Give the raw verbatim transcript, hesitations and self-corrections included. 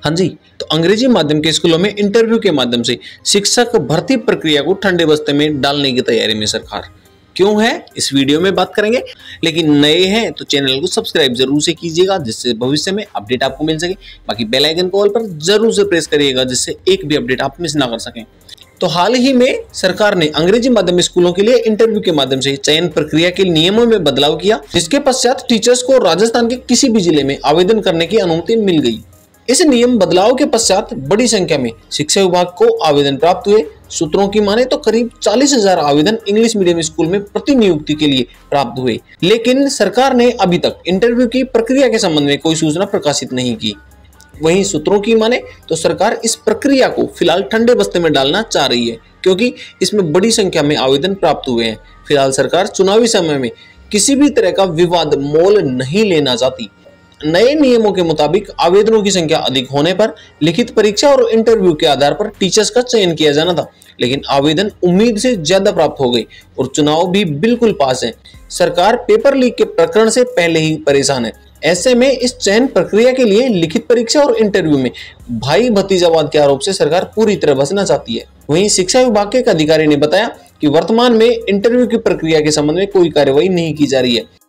हाँ जी, तो अंग्रेजी माध्यम के स्कूलों में इंटरव्यू के माध्यम से शिक्षक भर्ती प्रक्रिया को ठंडे बस्ते में डालने की तैयारी में सरकार। क्यों है, इस वीडियो में बात करेंगे। लेकिन नए हैं तो चैनल को सब्सक्राइब जरूर से कीजिएगा, जिससे भविष्य में अपडेट आपको मिल सके। बाकी बेल आइकन को ऑल पर जरूर से प्रेस करिएगा, जिससे एक भी अपडेट आप मिस ना कर सकें। तो हाल ही में सरकार ने अंग्रेजी माध्यम स्कूलों के लिए इंटरव्यू के माध्यम से चयन प्रक्रिया के नियमों में बदलाव किया, जिसके पश्चात टीचर्स को राजस्थान के किसी भी जिले में आवेदन करने की अनुमति मिल गई। इस नियम बदलाव के पश्चात बड़ी संख्या में शिक्षा विभाग को आवेदन प्राप्त हुए। सूत्रों की माने तो करीब चालीस हजार आवेदन इंग्लिश मीडियम स्कूल में प्रति नियुक्ति के लिए प्राप्त हुए। लेकिन सरकार ने अभी तक इंटरव्यू की प्रक्रिया के संबंध में कोई सूचना प्रकाशित नहीं की। वहीं सूत्रों की माने तो सरकार इस प्रक्रिया को फिलहाल ठंडे बस्ते में डालना चाह रही है, क्योंकि इसमें बड़ी संख्या में आवेदन प्राप्त हुए हैं। फिलहाल सरकार चुनावी समय में किसी भी तरह का विवाद मोल नहीं लेना चाहती। नए नियमों के मुताबिक आवेदनों की संख्या अधिक होने पर लिखित परीक्षा और इंटरव्यू के आधार पर टीचर्स का चयन किया जाना था, लेकिन आवेदन उम्मीद से ज्यादा प्राप्त हो गई और चुनाव भी बिल्कुल पास है। सरकार पेपर लीक के प्रकरण से पहले ही परेशान है। ऐसे में इस चयन प्रक्रिया के लिए लिखित परीक्षा और इंटरव्यू में भाई भतीजावाद के आरोप से सरकार पूरी तरह बचना चाहती है। वहीं शिक्षा विभाग के एक अधिकारी ने बताया कि वर्तमान में इंटरव्यू की प्रक्रिया के संबंध में कोई कार्रवाई नहीं की जा रही है।